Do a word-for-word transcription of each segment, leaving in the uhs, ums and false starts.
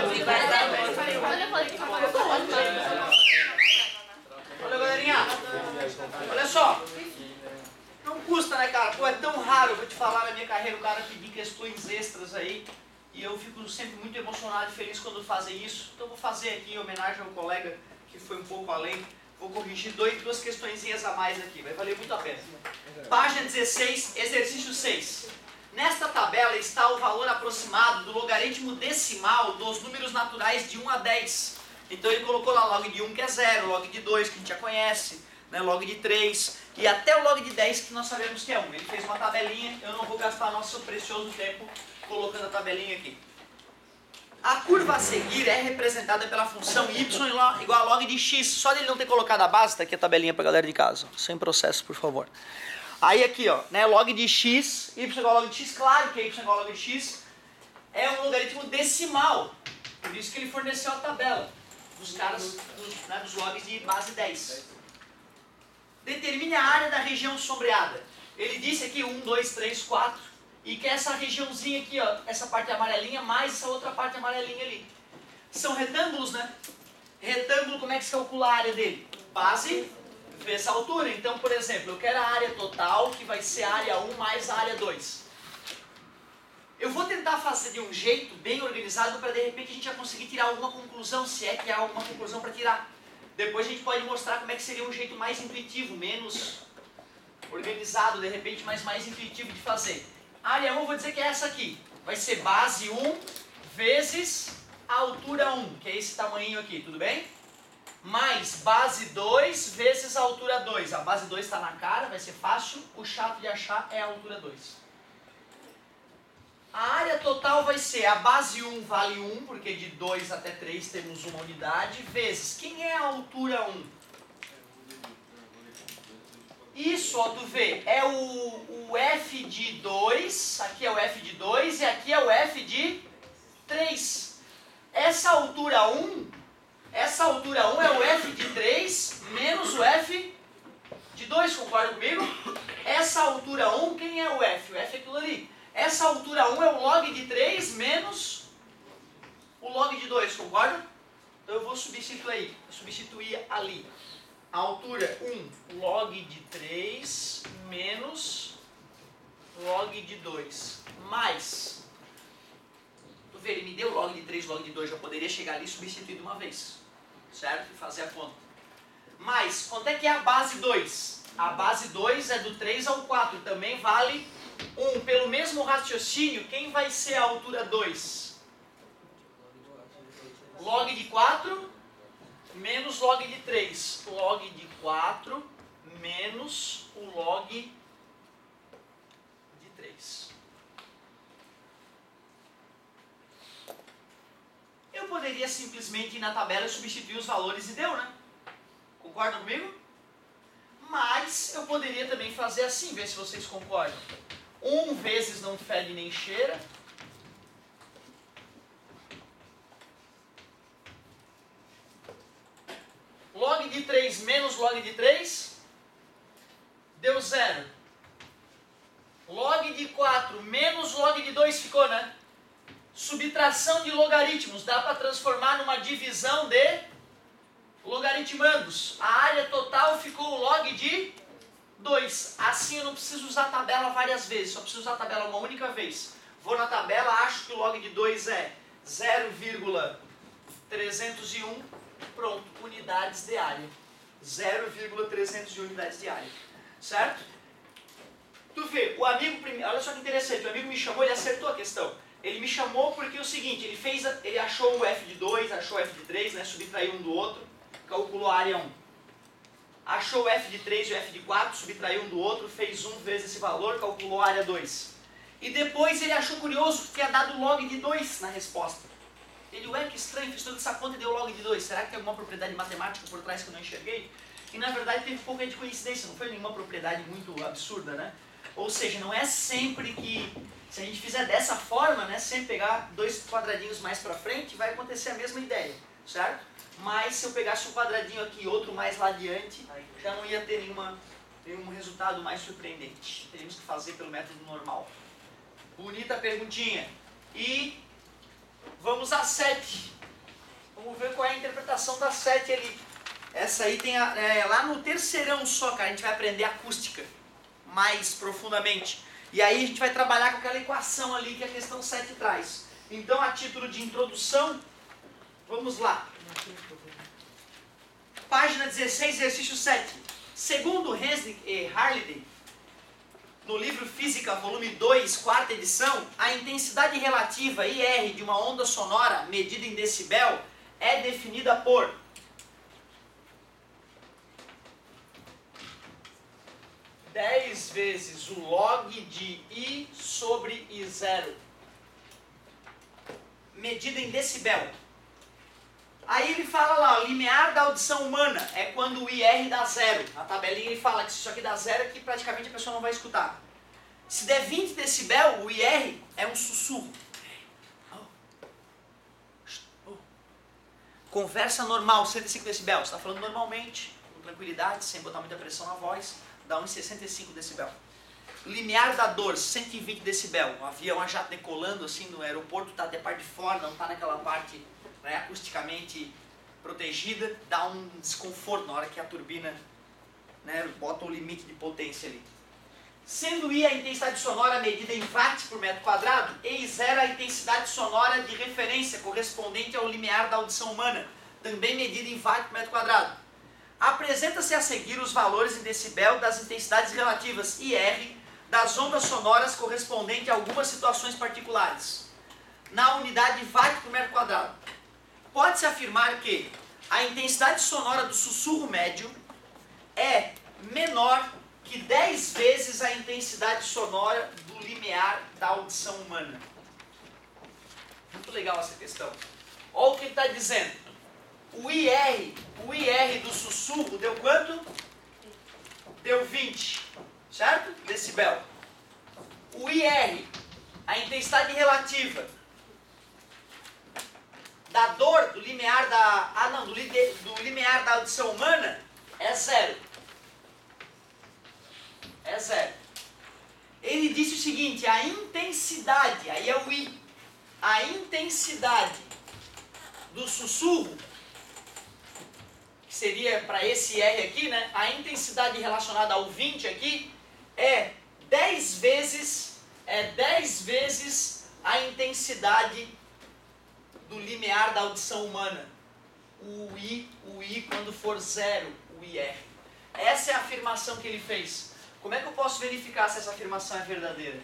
Olha, galerinha. Olha só. Não custa, né, cara? Pô, é tão raro, eu vou te falar, na minha carreira, o cara pedir questões extras aí. E eu fico sempre muito emocionado e feliz quando fazem isso. Então eu vou fazer aqui em homenagem ao colega que foi um pouco além. Vou corrigir dois, duas questõezinhas a mais aqui, vai valer muito a pena. Página dezesseis, exercício seis. Nesta tabela está o valor aproximado do logaritmo decimal dos números naturais de um a dez. Então ele colocou lá log de um, que é zero, log de dois, que a gente já conhece, né, log de três, e até o log de dez, que nós sabemos que é um. Ele fez uma tabelinha, eu não vou gastar nosso precioso tempo colocando a tabelinha aqui. A curva a seguir é representada pela função y igual a log de x. Só dele não ter colocado a base, tá aqui a tabelinha para a galera de casa. Sem processo, por favor. Aí aqui, ó, né, log de x, y igual a log de x, claro que y igual a log de x é um logaritmo decimal. Por isso que ele forneceu a tabela dos caras, dos, né, dos logs de base dez. Determine a área da região sombreada. Ele disse aqui um, dois, três, quatro. E que essa regiãozinha aqui, ó, essa parte amarelinha, mais essa outra parte amarelinha ali. São retângulos, né? Retângulo, como é que se calcula a área dele? Base vezes a altura. Então, por exemplo, eu quero a área total, que vai ser a área um mais a área dois. Eu vou tentar fazer de um jeito bem organizado para de repente a gente já conseguir tirar alguma conclusão, se é que há alguma conclusão para tirar. Depois a gente pode mostrar como é que seria um jeito mais intuitivo, menos organizado de repente, mas mais intuitivo de fazer. A área um eu vou dizer que é essa aqui. Vai ser base um vezes a altura um, que é esse tamanho aqui, tudo bem? Mais base dois vezes a altura dois. A base dois está na cara, vai ser fácil. O chato de achar é a altura dois. A área total vai ser a base um vale um, porque de dois até três temos uma unidade, vezes quem é a altura um? Isso, ó, tu vê, é o, o f de dois, aqui é o f de dois e aqui é o f de três. Essa altura um, essa altura um é o f de três menos o f de dois, concorda comigo? Essa altura um, quem é o f? O f é aquilo ali. Essa altura um é o log de três menos o log de dois, concorda? Então eu vou substituir, substituir ali. A altura um, log de três menos log de dois, mais, tu vê, ele me deu log de três, log de dois, já poderia chegar ali e substituir de uma vez, certo? E fazer a conta. Mais, quanto é que é a base dois? A base dois é do três ao quatro, também vale um. Pelo mesmo raciocínio, quem vai ser a altura dois? Log de quatro menos log de três. Log de quatro menos o log de três. Eu poderia simplesmente ir na tabela e substituir os valores e deu, né? Concordam comigo? Mas eu poderia também fazer assim, ver se vocês concordam. um vezes não fede nem cheira. Log de três menos log de três deu zero. Log de quatro menos log de dois ficou, né? Subtração de logaritmos. Dá para transformar numa divisão de logaritmandos. A área total ficou o log de dois. Assim eu não preciso usar a tabela várias vezes. Só preciso usar a tabela uma única vez. Vou na tabela, acho que o log de dois é zero vírgula trezentos e um. Pronto, unidades de área. zero vírgula trezentos e um unidades de área. Certo? Tu vê, o amigo, olha só que interessante, o amigo me chamou, ele acertou a questão. Ele me chamou porque é o seguinte, ele fez, ele achou o f de dois, achou o f de três, né, subtraiu um do outro, calculou a área um. Achou o f de três e o f de quatro, subtraiu um do outro, fez um vezes esse valor, calculou a área dois. E depois ele achou curioso que tinha dado log de dois na resposta. Ele, ué, que estranho, fiz toda essa conta e deu log de dois. Será que tem alguma propriedade matemática por trás que eu não enxerguei? E na verdade teve um pouco de coincidência, não foi nenhuma propriedade muito absurda, né? Ou seja, não é sempre que, se a gente fizer dessa forma, né, sempre pegar dois quadradinhos mais pra frente, vai acontecer a mesma ideia, certo? Mas se eu pegasse um quadradinho aqui e outro mais lá adiante, já não ia ter nenhuma, nenhum resultado mais surpreendente. Teríamos que fazer pelo método normal. Bonita perguntinha. E vamos a sete. Vamos ver qual é a interpretação da sete ali. Essa aí tem a, é, lá no terceirão só, cara, a gente vai aprender acústica mais profundamente. E aí a gente vai trabalhar com aquela equação ali que a questão sete traz. Então, a título de introdução, vamos lá. Página dezesseis, exercício sete. Segundo Henslick e Halliday, no livro Física, volume dois, quarta edição, a intensidade relativa I R de uma onda sonora medida em decibel é definida por dez vezes o log de I sobre I zero, medida em decibel. Aí ele fala lá, o limiar da audição humana é quando o I R dá zero. Na tabelinha ele fala que se isso aqui dá zero, aqui praticamente a pessoa não vai escutar. Se der vinte decibel, o I R é um sussurro. Conversa normal, cento e cinco decibel. Você está falando normalmente, com tranquilidade, sem botar muita pressão na voz, dá uns sessenta e cinco decibel. Limiar da dor, cento e vinte decibel. Um avião, a jato decolando assim no aeroporto, está até parte de fora, não está naquela parte, né, acusticamente protegida, dá um desconforto na hora que a turbina, né, bota o limite de potência ali. Sendo I a intensidade sonora medida em watts por metro quadrado, e I zero a intensidade sonora de referência correspondente ao limiar da audição humana, também medida em watts por metro quadrado. Apresenta-se a seguir os valores em decibel das intensidades relativas I R das ondas sonoras correspondente a algumas situações particulares, na unidade watt por metro quadrado. Pode-se afirmar que a intensidade sonora do sussurro médio é menor que dez vezes a intensidade sonora do limiar da audição humana. Muito legal essa questão. Olha o que ele está dizendo. O I R, o I R do sussurro deu quanto? Deu vinte, certo? Decibel. O I R, a intensidade relativa da dor, do limiar da, ah não, do, do limiar da audição humana é zero. É zero. Ele disse o seguinte, a intensidade, aí é o I, a intensidade do sussurro, que seria para esse R aqui, né? A intensidade relacionada ao vinte aqui é dez vezes, é dez vezes a intensidade do limiar da audição humana. O I, o I quando for zero, o I R. Essa é a afirmação que ele fez. Como é que eu posso verificar se essa afirmação é verdadeira?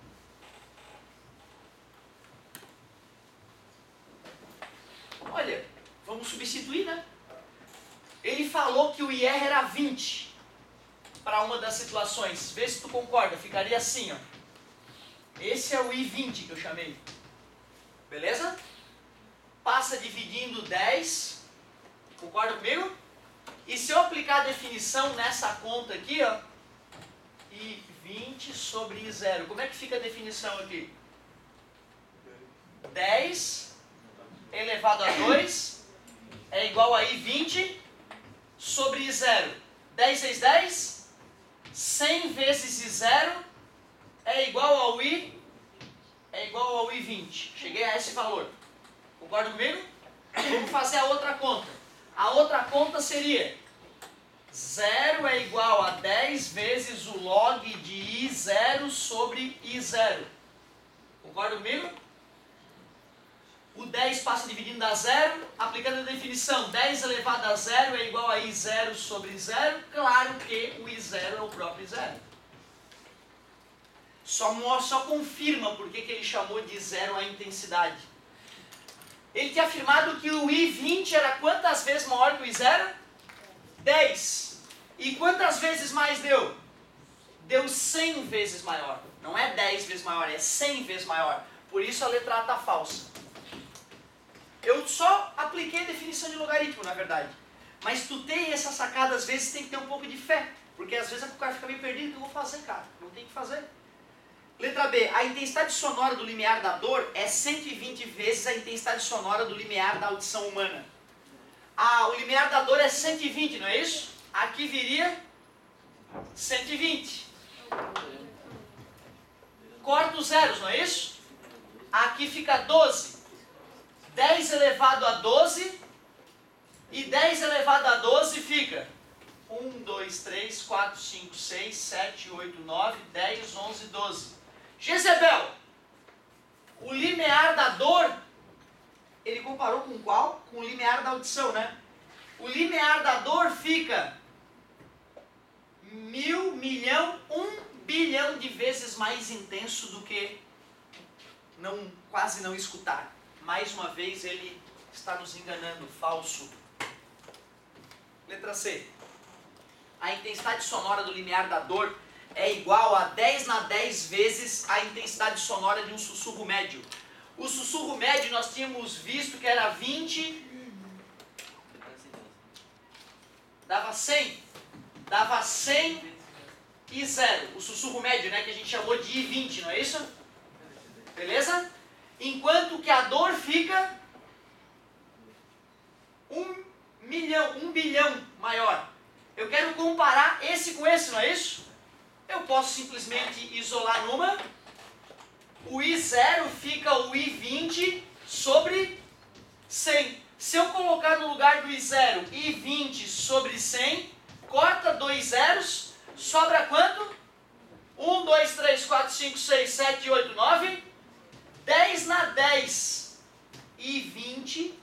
Olha, vamos substituir, né? Ele falou que o I R era vinte para uma das situações. Vê se tu concorda, ficaria assim, ó. Esse é o I vinte que eu chamei. Beleza? Passa dividindo dez. Concorda comigo? E se eu aplicar a definição nessa conta aqui, ó, I vinte sobre I zero. Como é que fica a definição aqui? dez elevado a dois é igual a I vinte sobre I zero. dez vezes dez, cem vezes I zero é igual ao I, é igual ao I vinte. Cheguei a esse valor. Concorda comigo? Vamos fazer a outra conta. A outra conta seria zero é igual a dez vezes o log de I zero sobre I zero. Concorda comigo? O dez passa dividindo a zero, aplicando a definição, dez elevado a zero é igual a I zero sobre I zero. Claro que o I zero é o próprio I zero. Só, só confirma por que ele chamou de zero a intensidade. Ele tinha afirmado que o I vinte era quantas vezes maior que o I zero? dez. E quantas vezes mais deu? Deu cem vezes maior. Não é dez vezes maior, é cem vezes maior. Por isso a letra A está falsa. Eu só apliquei a definição de logaritmo, na verdade. Mas tu tem essa sacada, às vezes tem que ter um pouco de fé. Porque às vezes o cara fica meio perdido, o que eu vou fazer, cara? Não tem o que fazer. Letra B, a intensidade sonora do limiar da dor é cento e vinte vezes a intensidade sonora do limiar da audição humana. Ah, o limiar da dor é cento e vinte, não é isso? Aqui viria cento e vinte. Corta os zeros, não é isso? Aqui fica doze. dez elevado a doze E dez elevado a doze fica um, dois, três, quatro, cinco, seis, sete, oito, nove, dez, onze, doze. Jezebel, o limiar da dor, ele comparou com qual? Com o limiar da audição, né? O limiar da dor fica mil, milhão, um bilhão de vezes mais intenso do que não, quase não escutar. Mais uma vez ele está nos enganando, falso. Letra C. A intensidade sonora do limiar da dor é igual a dez na dez vezes a intensidade sonora de um sussurro médio. O sussurro médio nós tínhamos visto que era vinte, dava cem, dava cem e zero. O sussurro médio, né, que a gente chamou de I vinte, não é isso? Beleza? Enquanto que a dor fica um milhão, um bilhão maior. Eu quero comparar esse com esse, não é isso? Eu posso simplesmente isolar numa. O I zero fica o I vinte sobre cem. Se eu colocar no lugar do I zero I vinte sobre cem, corta dois zeros, sobra quanto? um, dois, três, quatro, cinco, seis, sete, oito, nove. dez na dez I vinte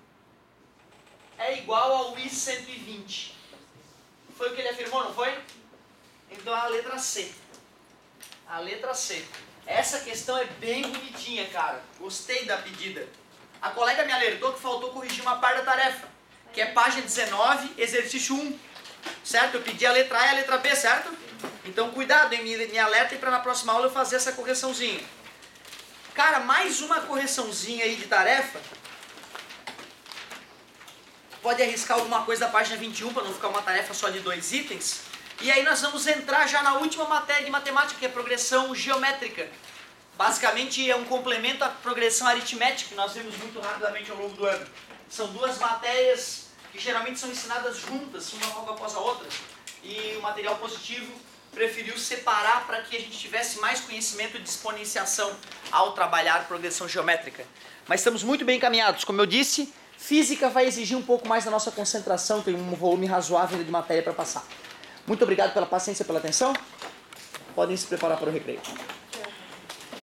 é igual ao I cento e vinte. Foi o que ele afirmou, não foi? Então a letra C. A letra C. Essa questão é bem bonitinha, cara. Gostei da pedida. A colega me alertou que faltou corrigir uma parte da tarefa, que é página dezenove, exercício um. Certo? Eu pedi a letra A e a letra B, certo? Então cuidado, hein? Me, me alertem para na próxima aula eu fazer essa correçãozinha. Cara, mais uma correçãozinha aí de tarefa. Pode arriscar alguma coisa da página vinte e um para não ficar uma tarefa só de dois itens. E aí nós vamos entrar já na última matéria de matemática, que é progressão geométrica. Basicamente é um complemento à progressão aritmética, que nós vimos muito rapidamente ao longo do ano. São duas matérias que geralmente são ensinadas juntas, uma logo após a outra. E o material positivo preferiu separar para que a gente tivesse mais conhecimento de exponenciação ao trabalhar progressão geométrica. Mas estamos muito bem encaminhados. Como eu disse, física vai exigir um pouco mais da nossa concentração, tem um volume razoável de matéria para passar. Muito obrigado pela paciência e pela atenção. Podem se preparar para o recreio.